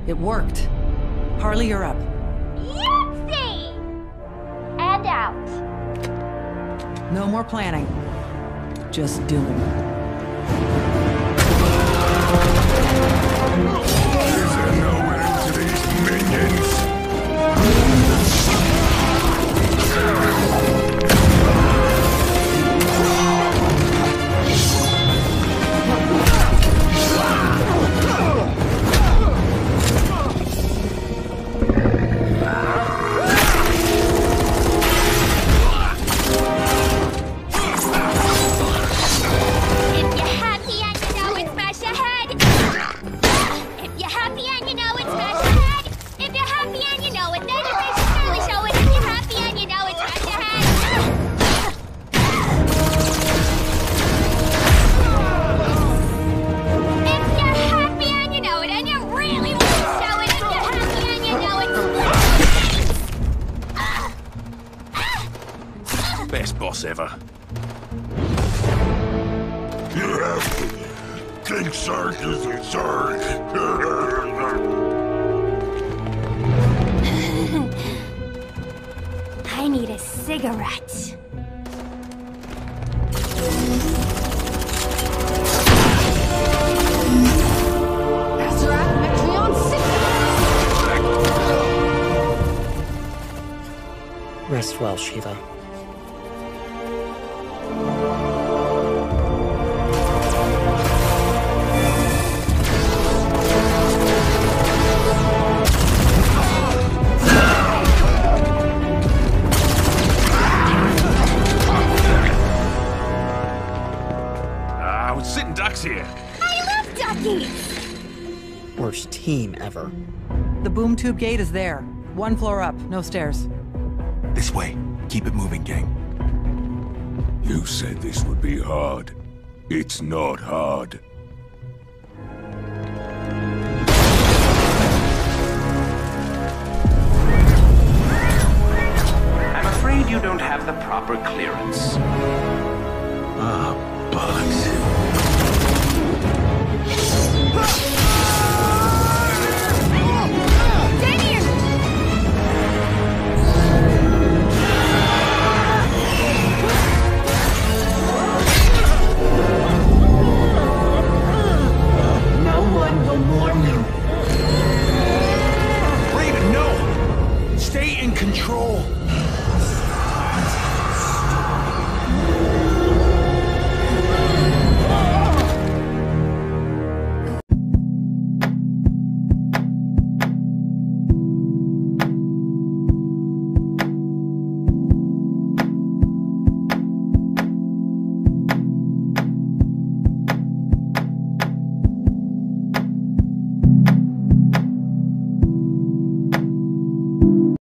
It worked. Harley, you're up. Yahtzee! And out. No more planning. Just doing. Is there no end to these minions? Best boss ever. King Sark is in charge. I need a cigarette. Rest well, Shiva. We're sitting ducks here. I love duckies! Worst team ever. The boom tube gate is there. 1 floor up, no stairs. This way. Keep it moving, gang. You said this would be hard. It's not hard.